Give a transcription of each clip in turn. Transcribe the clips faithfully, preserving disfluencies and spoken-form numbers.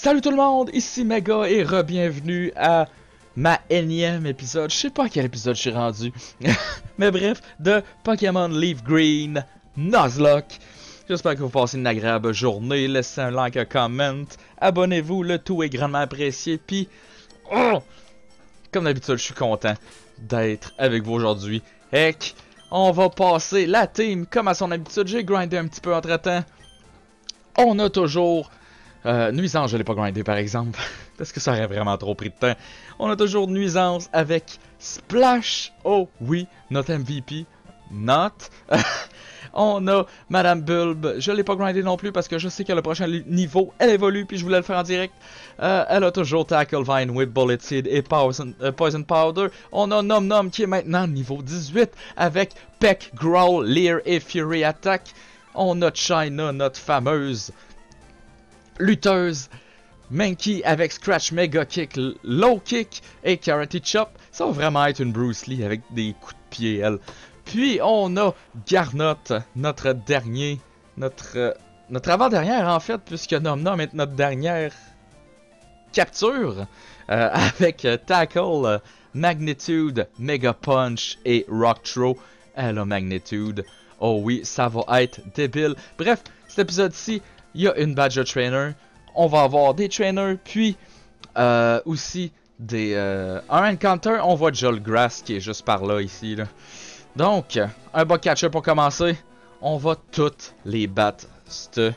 Salut tout le monde, ici Mega et re-bienvenue à ma énième épisode. Je sais pas à quel épisode je suis rendu. Mais bref, de Pokémon Leaf Green Nuzlocke. J'espère que vous passez une agréable journée. Laissez un like, un comment. Abonnez-vous, le tout est grandement apprécié. Puis, oh, comme d'habitude, je suis content d'être avec vous aujourd'hui. Heck, on va passer la team comme à son habitude. J'ai grindé un petit peu entre temps. On a toujours... Euh, nuisance, je l'ai pas grindé par exemple, parce que ça aurait vraiment trop pris de temps. On a toujours nuisance avec Splash, oh oui, notre M V P, not. On a Madame Bulb, je l'ai pas grindé non plus parce que je sais que le prochain niveau, elle évolue, puis je voulais le faire en direct. Euh, elle a toujours Tackle Vine with Bullet Seed et Poison, euh, Poison Powder. On a Nom Nom qui est maintenant niveau dix-huit avec Peck, Growl, Leer et Fury Attack. On a China, notre fameuse... lutteuse, Mankey avec Scratch Mega Kick, Low Kick et Karate Chop. Ça va vraiment être une Bruce Lee avec des coups de pied, elle. Puis on a Garnot, notre dernier, notre, euh, notre avant-dernière en fait, puisque Nom Nom est notre dernière capture, euh, avec euh, Tackle, euh, Magnitude, Mega Punch et Rock Throw. Elle a Magnitude. Oh oui, ça va être débile. Bref, cet épisode-ci, il y a une Badger Trainer, on va avoir des trainers, puis euh, aussi des euh, un encounter, on voit Jolgrass qui est juste par là ici. Là. Donc, un bug catcher pour commencer, on va toutes les battre cet,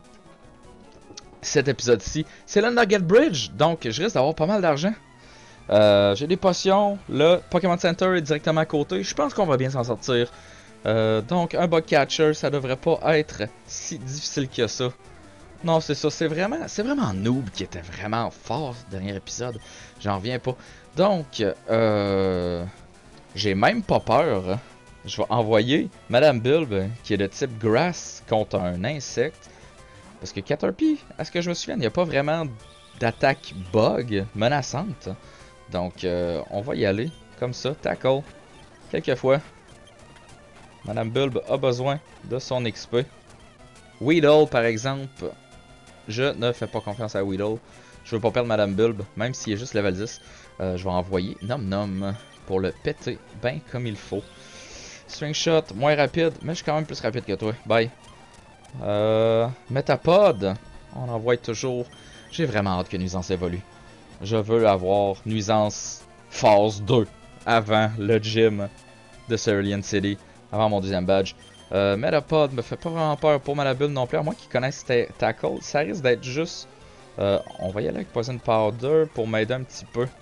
cet épisode-ci. C'est le Nugget Bridge, donc je risque d'avoir pas mal d'argent. Euh, J'ai des potions, le Pokémon Center est directement à côté, je pense qu'on va bien s'en sortir. Euh, donc un bug catcher, ça devrait pas être si difficile que ça. Non, c'est ça, c'est vraiment, c'est vraiment Noob qui était vraiment fort ce dernier épisode. J'en reviens pas. Donc, euh, j'ai même pas peur. Je vais envoyer Madame Bulb, qui est de type Grass, contre un insecte. Parce que Caterpie, à ce que je me souviens, il n'y a pas vraiment d'attaque bug menaçante. Donc, euh, on va y aller comme ça, tackle, quelques fois. Madame Bulb a besoin de son X P. Weedle, par exemple, je ne fais pas confiance à Weedle. Je veux pas perdre Madame Bulb, même s'il est juste level dix. Euh, je vais envoyer Nom Nom pour le péter bien comme il faut. String Shot, moins rapide, mais je suis quand même plus rapide que toi. Bye. Euh, Metapod, on envoie toujours. J'ai vraiment hâte que Nuisance évolue. Je veux avoir Nuisance phase deux avant le gym de Cerulean City. Avant mon deuxième badge. Euh, Metapod me fait pas vraiment peur pour Madame Bulb non plus. À moins qu'ils connaissent Tackle, ça risque d'être juste... Euh, on va y aller avec Poison Powder pour m'aider un petit peu.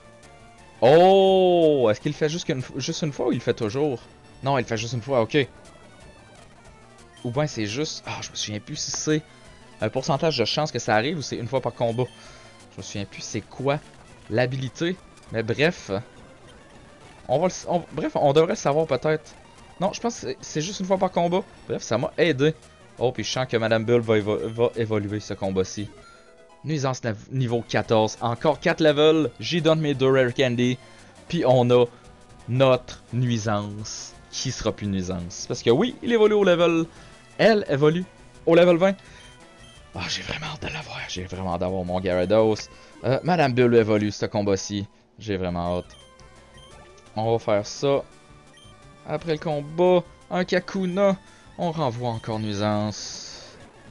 Oh! Est-ce qu'il le fait juste une, juste une fois ou il le fait toujours? Non, il le fait juste une fois, ok. Ou bien c'est juste... Ah, je me souviens plus si c'est un pourcentage de chance que ça arrive ou c'est une fois par combat. Je me souviens plus c'est quoi l'habilité. Mais bref... On va le... on... Bref, on devrait le savoir peut-être. Non, je pense que c'est juste une fois par combat. Bref, ça m'a aidé. Oh, puis je sens que Madame Bulb va, évo va évoluer ce combat-ci. Nuisance niveau quatorze. Encore quatre levels. J'y donne mes deux Rare Candy. Puis on a notre Nuisance. Qui sera plus Nuisance. Parce que oui, il évolue au level... Elle évolue au level vingt. Ah, oh, j'ai vraiment hâte de l'avoir. J'ai vraiment hâte d'avoir mon Gyarados. Euh, Madame Bulb évolue ce combat-ci. J'ai vraiment hâte. On va faire ça. Après le combat, un Kakuna, on renvoie encore Nuisance.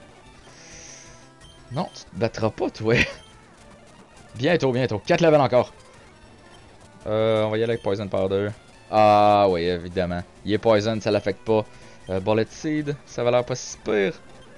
Non, tu te battras pas, toi. Bientôt, bientôt. quatre levels encore. Euh, on va y aller avec Poison Powder. Ah oui, évidemment. Il est Poison, ça l'affecte pas. Euh, Bullet Seed, ça va l'air pas si pire.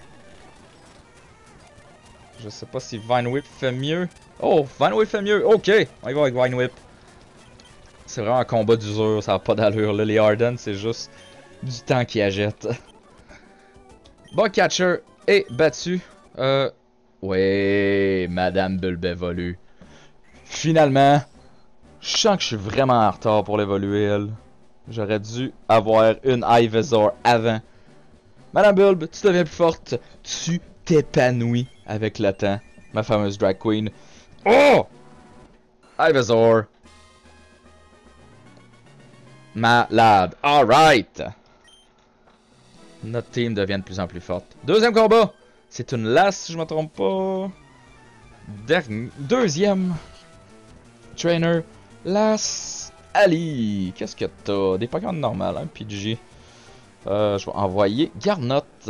Je sais pas si Vine Whip fait mieux. Oh, Vine Whip fait mieux. Ok, on y va avec Vine Whip. C'est vraiment un combat d'usure, ça n'a pas d'allure. Là, les Harden, c'est juste du temps qui agite. Bug Catcher est battu. Euh. Ouais, Madame Bulb évolue. Finalement, je sens que je suis vraiment en retard pour l'évoluer, elle. J'aurais dû avoir une Ivysaur avant. Madame Bulb, tu deviens plus forte. Tu t'épanouis avec le temps. Ma fameuse Drag Queen. Oh! Ivysaur. Malade. Alright. Notre team devient de plus en plus forte. Deuxième combat. C'est une lasse si je me trompe pas. Dernier, deuxième trainer, Las Ali. Qu'est-ce que t'as? Des Pokémon normales, hein, P G. Euh, je vais envoyer Garnotte.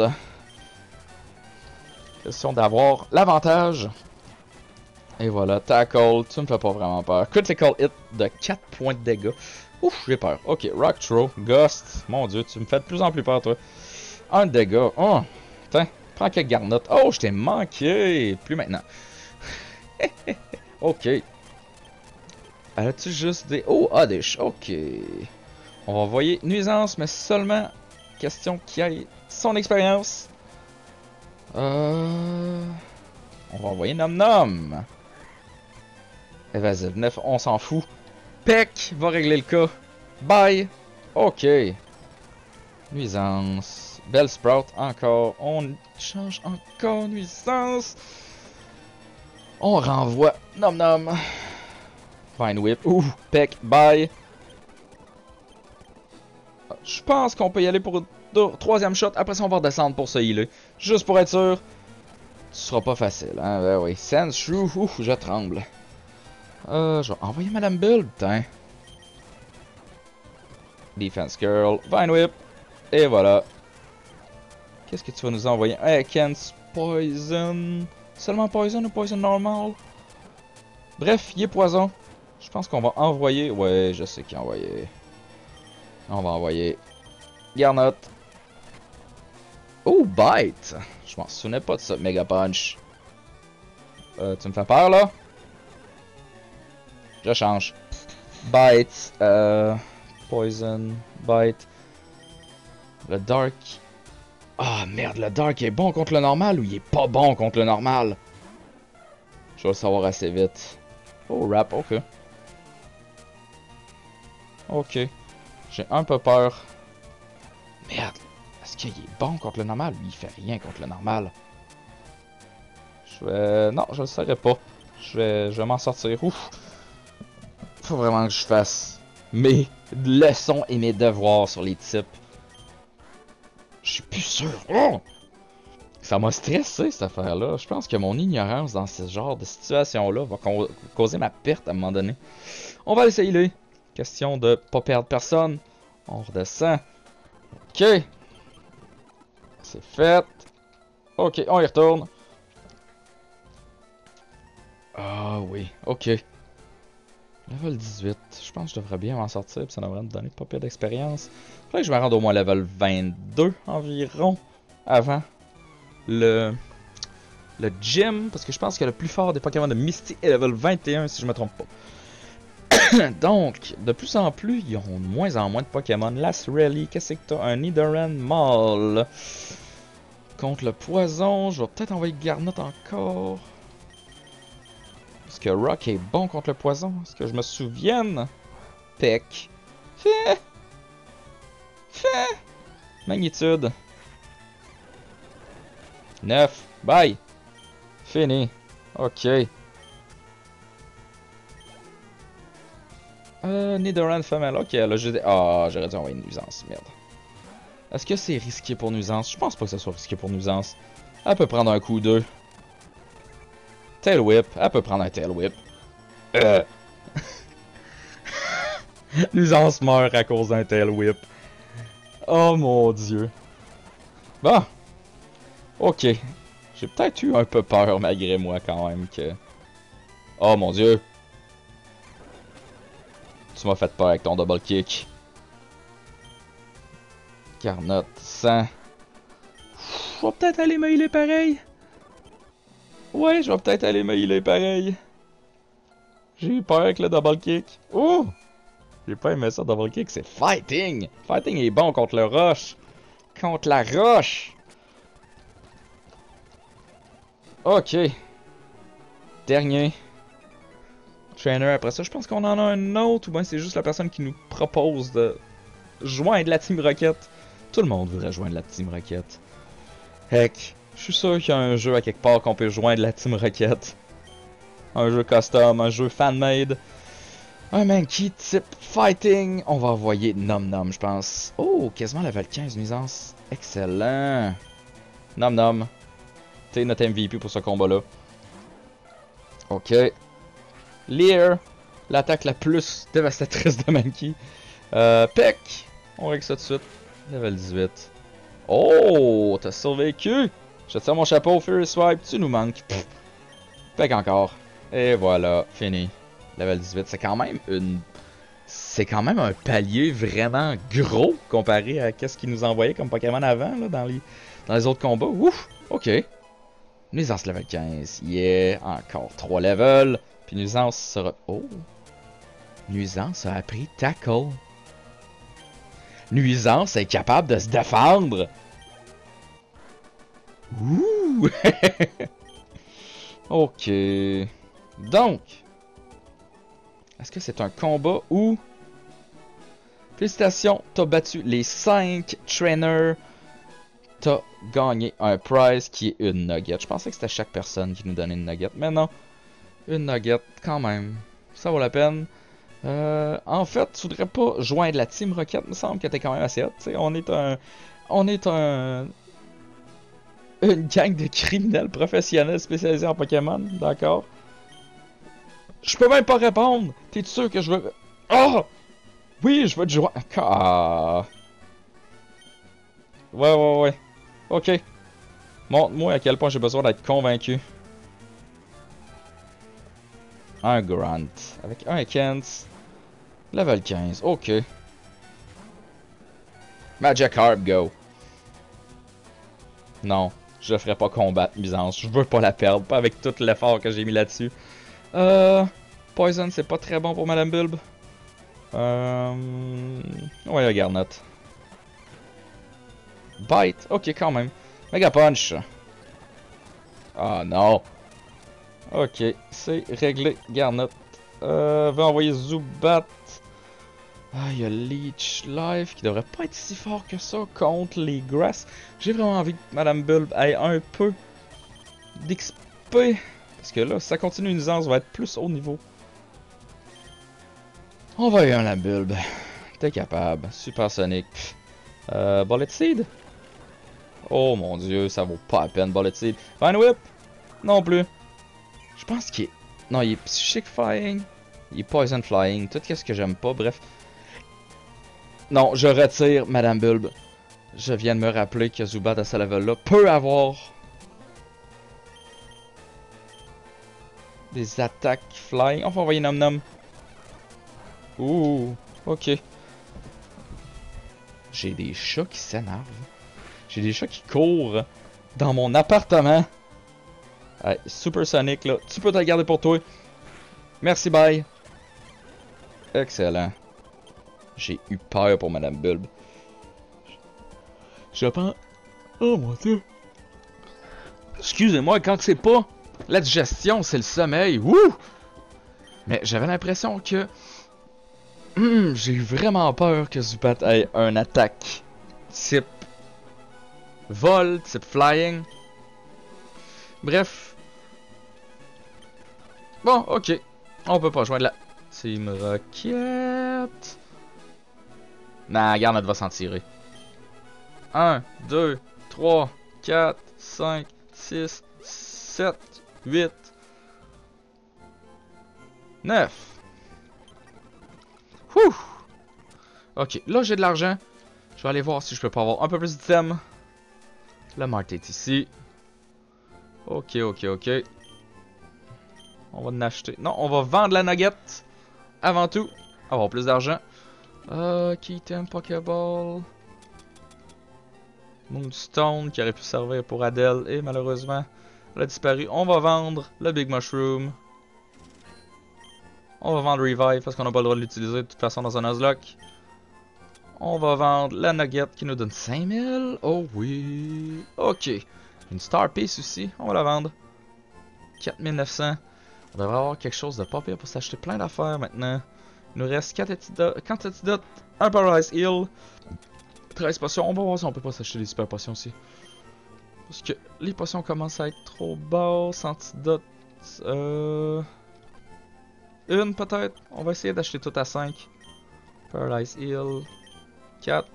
Question d'avoir l'avantage. Et voilà, Tackle, tu me fais pas vraiment peur. Critical hit de quatre points de dégâts. Ouf, j'ai peur. Ok, Rock Throw, Ghost. Mon dieu, tu me fais de plus en plus peur, toi. Un dégât. Oh, tiens, prends quelques Garnottes. Oh, je t'ai manqué. Plus maintenant. Ok. As-tu juste des... Oh, Oddish. Ok. On va envoyer Nuisance, mais seulement question qui ait son expérience. Euh... On va envoyer Nom Nom. Évasive neuf, on s'en fout. Peck va régler le cas. Bye. Ok. Nuisance. Bellsprout encore. On change encore Nuisance. On renvoie Nom Nom. Vine Whip. Ouh, Peck, bye. Je pense qu'on peut y aller pour une troisième shot. Après ça, on va redescendre pour se healer. Juste pour être sûr. Ce sera pas facile, hein. Ben oui. Sandshrew, ouh, je tremble. Euh, je vais envoyer Madame Build, putain. Defense Girl. Vine Whip. Et voilà. Qu'est-ce que tu vas nous envoyer? Against Poison. Seulement Poison ou Poison normal? Bref, il est poison. Je pense qu'on va envoyer... Ouais, je sais qui envoyer. On va envoyer... Garnotte. Oh, Bite! Je m'en souvenais pas de ça. Mega Punch. Euh, tu me fais peur, là? Je change. Bite. Euh... Poison. Bite. Le Dark... Ah, oh, merde, le Dark est bon contre le normal ou il est pas bon contre le normal? Je vais le savoir assez vite. Oh, Rap, ok. Ok. J'ai un peu peur. Merde. Est-ce qu'il est bon contre le normal? Lui, il fait rien contre le normal. Je vais... Non, je le saurais pas. Je vais, je vais m'en sortir. Ouf. Faut vraiment que je fasse mes leçons et mes devoirs sur les types. Je suis plus sûr. Oh! Ça m'a stressé, cette affaire-là. Je pense que mon ignorance dans ce genre de situation-là va causer ma perte à un moment donné. On va l'essayer. Question de pas perdre personne. On redescend. Ok. C'est fait. Ok, on y retourne. Ah oui, ok. Level dix-huit. Je pense que je devrais bien m'en sortir. Puis ça devrait me donner pas pire d'expérience. Il faudrait que je me rende au moins level vingt-deux environ. Avant le... Le gym. Parce que je pense que le plus fort des Pokémon de Misty est level vingt et un si je me trompe pas. Donc, de plus en plus, ils ont de moins en moins de Pokémon. Last Rally, qu'est-ce que t'as? Un Nidoran Mall. Contre le poison, je vais peut-être envoyer Garnotte encore. Est-ce que Rock est bon contre le poison? Est-ce que je me souvienne? Peck. Fait. Fait. Magnitude. neuf. Bye. Fini. Ok. Euh, Nidoran femelle. Ok, là, j'ai... Ah, j'aurais dû envoyer une nuisance. Merde. Est-ce que c'est risqué pour nuisance? Je pense pas que ce soit risqué pour nuisance. Elle peut prendre un coup d'eux. Tail Whip. Elle peut prendre un Tail Whip. Euh. Nuisance meurt à cause d'un Tail Whip. Oh mon dieu. Bon. Ok. J'ai peut-être eu un peu peur malgré moi quand même que... Oh mon dieu. Tu m'as fait peur avec ton double kick. Garnotte, cent. Je vais peut-être aller me healer pareil. Ouais, je vais peut-être aller me healer pareil. J'ai eu peur avec le double kick. Oh! J'ai pas aimé ça, double kick, c'est fighting! Fighting est bon contre le roche. Contre la roche! Ok. Dernier. Trainer, après ça, je pense qu'on en a un autre, ou bien c'est juste la personne qui nous propose de joindre la Team Rocket. Tout le monde voudrait joindre la Team Rocket. Heck, je suis sûr qu'il y a un jeu à quelque part qu'on peut joindre la Team Rocket. Un jeu custom, un jeu fan-made. Un Mankey type fighting. On va envoyer Nom Nom, je pense. Oh, quasiment level quinze nuisance. Excellent. Nom Nom. T'es notre M V P pour ce combat-là. Ok. Leer, l'attaque la plus dévastatrice de Mankey. Euh, Peck, on règle ça tout de suite. Level dix-huit. Oh, t'as survécu! Je te tire mon chapeau, Fury Swipe, tu nous manques. Pff. Peck encore. Et voilà, fini. Level dix-huit, c'est quand même une... C'est quand même un palier vraiment gros comparé à ce qu'ils nous envoyaient comme Pokémon avant, là, dans les, dans les autres combats. Ouf, ok. Nuisance level quinze, yeah, encore trois levels. Puis Nuisance sera... Oh! Nuisance a appris Tackle. Nuisance est capable de se défendre! Ouh! Ok. Donc... Est-ce que c'est un combat où... Félicitations, t'as battu les cinq trainers. T'as gagné un prize qui est une nugget. Je pensais que c'était chaque personne qui nous donnait une nugget, mais non. Une nugget, quand même. Ça vaut la peine. Euh, en fait, tu voudrais pas joindre la Team Rocket, il me semble que t'es quand même assez hot. T'sais, on est un... On est un... Une gang de criminels professionnels spécialisés en Pokémon, d'accord? Je peux même pas répondre! T'es sûr que je veux... Oh! Oui, je veux te joindre... Ah. Ouais, ouais, ouais. Ok. Montre-moi à quel point j'ai besoin d'être convaincu. Un Grunt. Avec un Kent. Level quinze. Ok. Magikarp, go. Non. Je ne ferai pas combattre Nuisance. Je veux pas la perdre. Pas avec tout l'effort que j'ai mis là-dessus. Euh... Poison, c'est pas très bon pour Madame Bulb. Euh... Ouais, Garnet. Bite. Ok, quand même. Mega Punch. Ah non. Ok, c'est réglé. Garnet. Euh, va envoyer Zubat. Ah, il y a Leech Life qui devrait pas être si fort que ça contre les Grass. J'ai vraiment envie que Madame Bulb ait un peu d'X P. Parce que là, si ça continue, une nuisance va être plus haut niveau. On va y aller la Bulb. T'es capable. Super Sonic. Euh, Bullet Seed. Oh mon dieu, ça vaut pas la peine, Bullet Seed. Vine Whip. Non plus. Je pense qu'il est... Non, il est Psychic Flying. Il est Poison Flying. Tout ce que j'aime pas, bref. Non, je retire Madame Bulb. Je viens de me rappeler que Zubat à ce level-là peut avoir des attaques flying. On va envoyer Nom Nom. Ouh, ok. J'ai des chats qui s'énervent. J'ai des chats qui courent dans mon appartement. Allez, Super Sonic, là. Tu peux te le garder pour toi. Merci, bye. Excellent. J'ai eu peur pour Madame Bulb. Je pense... Oh mon dieu. Excusez-moi, quand c'est pas la digestion, c'est le sommeil. Wouh! Mais j'avais l'impression que... Hum, j'ai eu vraiment peur que Zubat ait un attaque type vol, type flying. Bref. Bon, ok. On peut pas joindre la Team Rocket. Nah, Garnet va s'en tirer. un, deux, trois, quatre, cinq, six, sept, huit, neuf. Ouh. Ok, là j'ai de l'argent. Je vais aller voir si je peux pas avoir un peu plus d'items. La Mart est ici. Ok, ok, ok. On va en acheter. Non, on va vendre la nugget. Avant tout. Avoir plus d'argent. Euh, Keytem, Pokéball. Moonstone qui aurait pu servir pour Adele. Et malheureusement, elle a disparu. On va vendre le Big Mushroom. On va vendre Revive parce qu'on n'a pas le droit de l'utiliser de toute façon dans un Nuzlocke. On va vendre la Nugget qui nous donne cinq mille. Oh oui. Ok. Une Star Piece aussi. On va la vendre. quatre mille neuf cents. On devrait avoir quelque chose de pas pire pour s'acheter plein d'affaires maintenant. Il nous reste quatre antidotes, un Paralyze Heal, treize potions. On va voir si on peut pas s'acheter des super potions aussi. Parce que les potions commencent à être trop basses. Antidote. Euh... Une peut-être. On va essayer d'acheter tout à cinq. Paralyze Heal. quatre.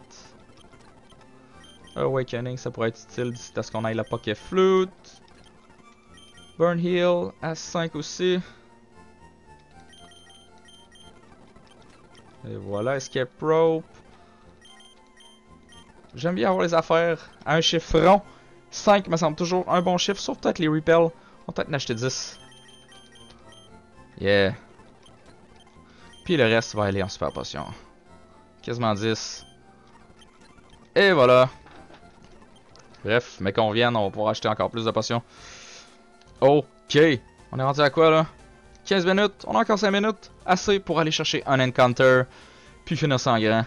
Awakening, ça pourrait être utile d'ici à ce qu'on aille la Poké Flute. Burn Heal à cinq aussi. Et voilà, Escape Rope. J'aime bien avoir les affaires à un chiffre rond. cinq me semble toujours un bon chiffre, sauf peut-être les Repel. On va peut-être en acheter dix. Yeah. Puis le reste va aller en super potion. Quasiment dix. Et voilà. Bref, mais qu'on vienne, on va pouvoir acheter encore plus de potions. Ok. On est rendu à quoi là? quinze minutes. On a encore cinq minutes. Assez pour aller chercher un encounter. Puis finir ça en grand.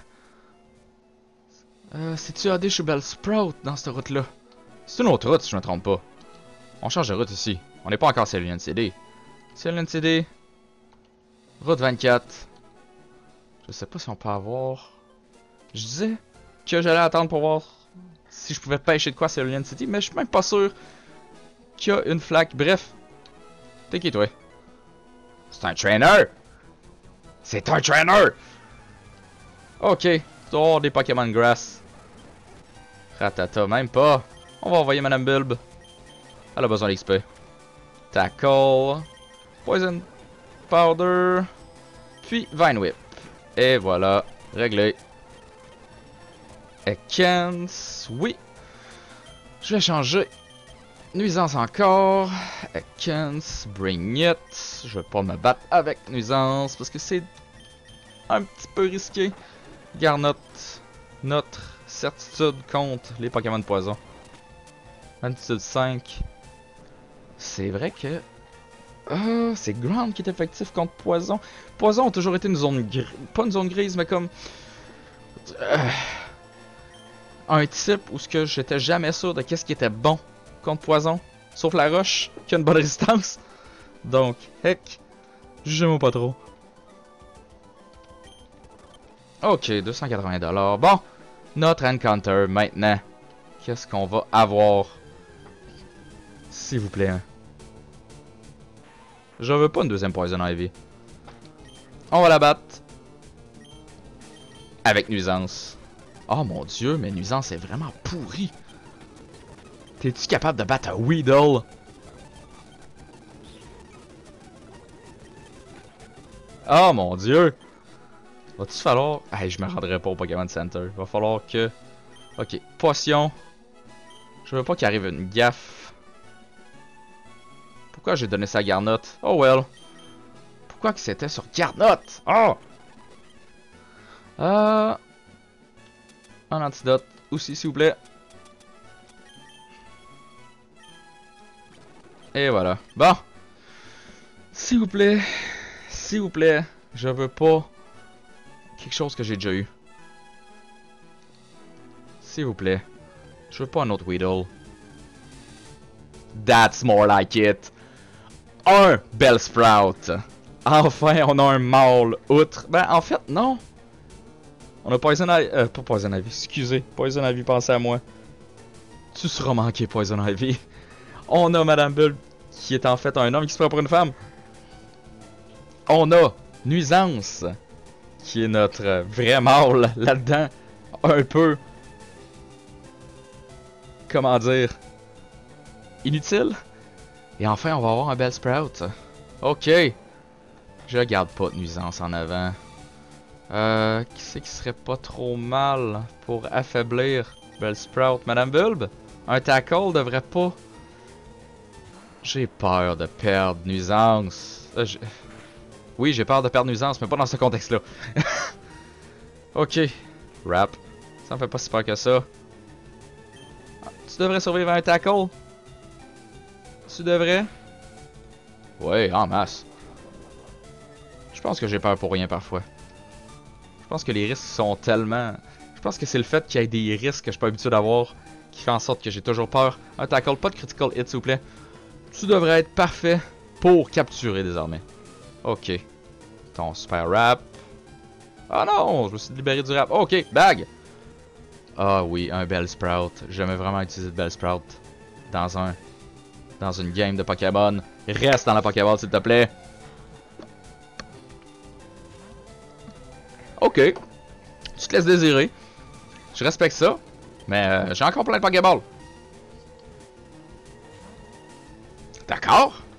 Euh, c'est-tu A D chez Bellsprout dans cette route-là? C'est une autre route si je me trompe pas. On change de route ici. On n'est pas encore sur l'Union C D. C'est l'Union C D. Route vingt-quatre. Je sais pas si on peut avoir... Je disais que j'allais attendre pour voir si je pouvais pêcher de quoi sur l'Union City, mais je suis même pas sûr qu'il y a une flaque. Bref. T'es qui toi? C'est un trainer! C'est un trainer! Ok. Tu dois avoir des Pokémon Grass. Ratata, même pas. On va envoyer Madame Bulb. Elle a besoin d'X P. Tackle. Poison Powder. Puis Vine Whip. Et voilà. Réglé. Ekans. Oui. Je vais changer. Nuisance encore. Ekans. Bring it. Je vais pas me battre avec Nuisance parce que c'est un petit peu risqué. Garnotte. Notre certitude contre les Pokémon de poison. Attitude cinq. C'est vrai que... Ah, c'est Ground qui est effectif contre Poison. Poison a toujours été une zone grise. Pas une zone grise, mais comme... Euh... Un type où ce que j'étais jamais sûr de qu'est-ce qui était bon contre Poison. Sauf la roche, qui a une bonne résistance. Donc, heck. Jugez-moi pas trop. Ok, deux cent quatre-vingts dollars. Bon, notre encounter maintenant. Qu'est-ce qu'on va avoir? S'il vous plaît. Hein. Je veux pas une deuxième Poison Ivy. On va la battre. Avec Nuisance. Oh mon dieu, mais Nuisance est vraiment pourri. T'es-tu capable de battre un Weedle? Oh mon dieu. Va-tu falloir... Hey, je me rendrai pas au Pokémon Center. Va falloir que... Ok, potion. Je veux pas qu'il arrive une gaffe. Pourquoi j'ai donné ça à Garnotte? Oh well. Pourquoi que c'était sur Garnotte? Oh! Euh... Un antidote aussi, s'il vous plaît. Et voilà. Bon. S'il vous plaît. S'il vous plaît. Je veux pas... quelque chose que j'ai déjà eu. S'il vous plaît. Je veux pas un autre Weedle. That's more like it. Un Bellsprout. Enfin, on a un mâle. Outre. Ben, en fait, non. On a Poison Ivy. Euh, pas Poison Ivy, excusez. Poison Ivy, pensez à moi. Tu seras manqué, Poison Ivy. On a Madame Bulb, qui est en fait un homme qui se prend pour une femme. On a Nuisance, qui est notre vrai mâle là-dedans. Un peu. Comment dire? Inutile. Et enfin, on va avoir un Bellsprout. Ok. Je garde pas de Nuisance en avant. Euh, qui c'est qui serait pas trop mal pour affaiblir Bellsprout? Madame Bulb? Un tackle devrait pas... J'ai peur de perdre Nuisance. Euh, je... Oui, j'ai peur de perdre Nuisance, mais pas dans ce contexte-là. Ok. Rap. Ça me fait pas si peur que ça. Tu devrais survivre à un tackle? Tu devrais? Ouais, en masse. Je pense que j'ai peur pour rien parfois. Je pense que les risques sont tellement... Je pense que c'est le fait qu'il y ait des risques que je suis pas habitué d'avoir qui fait en sorte que j'ai toujours peur. Un tackle, pas de critical hit s'il vous plaît. Tu devrais être parfait pour capturer désormais. Ok. Ton super rap. Ah non, je me suis libéré du rap. Ok, bag. Ah oui, un Bellsprout. J'aimais vraiment utiliser le Bellsprout dans un... dans une game de Pokémon. Reste dans la Pokéball s'il te plaît. Ok. Tu te laisses désirer. Je respecte ça. Mais euh, j'ai encore plein de Pokéballs. D'accord.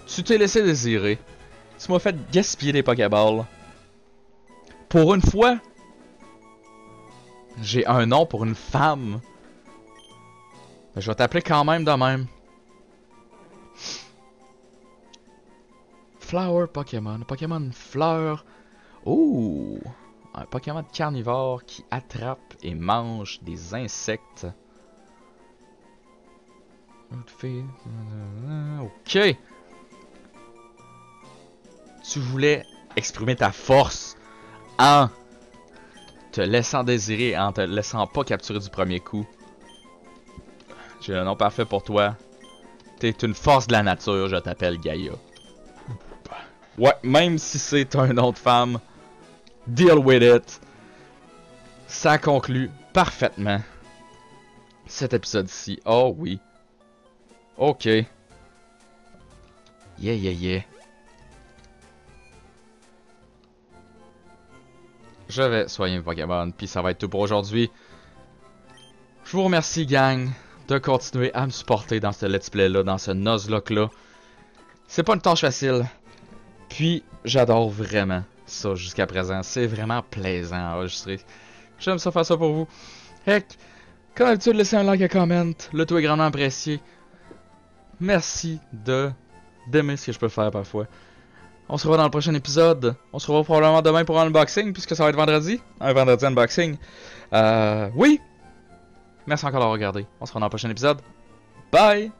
Tu t'es laissé désirer. Tu m'as fait gaspiller des Pokéballs. Pour une fois, j'ai un nom pour une femme. Je vais t'appeler quand même de même. Flower Pokémon. Pokémon fleur. Ouh! Un Pokémon carnivore qui attrape et mange des insectes. Ok. Tu voulais exprimer ta force en te laissant désirer, en te laissant pas capturer du premier coup. J'ai le nom parfait pour toi. T'es une force de la nature, je t'appelle Gaïa. Ouais, même si c'est un nom de femme, deal with it. Ça conclut parfaitement cet épisode-ci. Oh oui. Ok. Yeah, yeah, yeah. Je vais soigner mes Pokémon, puis ça va être tout pour aujourd'hui. Je vous remercie, gang, de continuer à me supporter dans ce let's play-là, dans ce Nuzlocke-là. C'est pas une tâche facile. Puis, j'adore vraiment ça jusqu'à présent. C'est vraiment plaisant à enregistrer. J'aime ça faire ça pour vous. Heck, comme d'habitude, laissez un like et un comment. Le tout est grandement apprécié. Merci de d'aimer ce que je peux faire parfois. On se revoit dans le prochain épisode. On se revoit probablement demain pour un unboxing, puisque ça va être vendredi. Un vendredi unboxing. Euh, oui. Merci encore d'avoir regardé. On se revoit dans le prochain épisode. Bye!